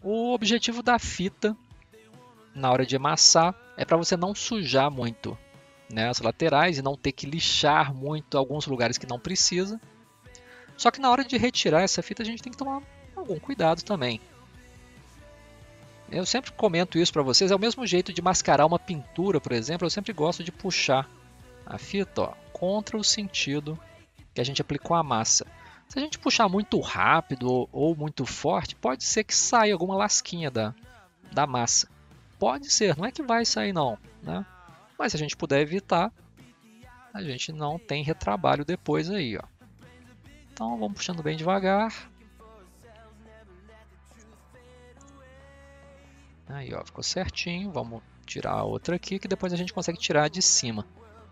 O objetivo da fita na hora de amassar é para você não sujar muito, né, as laterais e não ter que lixar muito alguns lugares que não precisa. Só que na hora de retirar essa fita a gente tem que tomar algum cuidado também. Eu sempre comento isso para vocês, é o mesmo jeito de mascarar uma pintura, por exemplo, eu sempre gosto de puxar a fita, ó, contra o sentido que a gente aplicou a massa. Se a gente puxar muito rápido ou muito forte, pode ser que saia alguma lasquinha da massa. Pode ser, não é que vai sair não, né? Mas se a gente puder evitar, a gente não tem retrabalho depois aí, ó. Então vamos puxando bem devagar. Aí, ó, ficou certinho. Vamos tirar a outra aqui, que depois a gente consegue tirar de cima.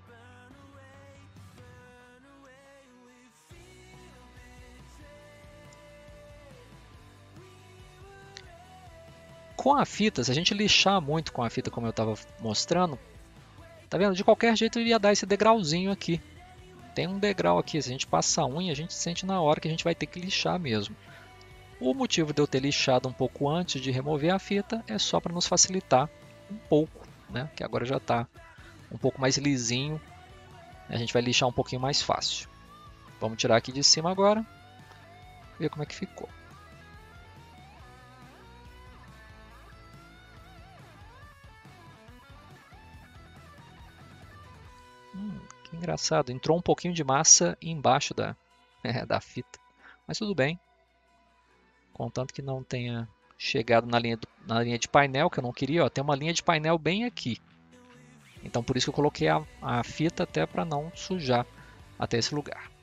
Com a fita, se a gente lixar muito com a fita, como eu estava mostrando, tá vendo? De qualquer jeito ia dar esse degrauzinho aqui. Tem um degrau aqui, se a gente passa a unha, a gente sente na hora que a gente vai ter que lixar mesmo. O motivo de eu ter lixado um pouco antes de remover a fita é só para nos facilitar um pouco, né? Que agora já está um pouco mais lisinho, a gente vai lixar um pouquinho mais fácil. Vamos tirar aqui de cima agora, ver como é que ficou. Que engraçado, entrou um pouquinho de massa embaixo da fita, mas tudo bem, contanto que não tenha chegado na linha de painel, que eu não queria, ó, tem uma linha de painel bem aqui. Então por isso que eu coloquei a fita até para não sujar até esse lugar.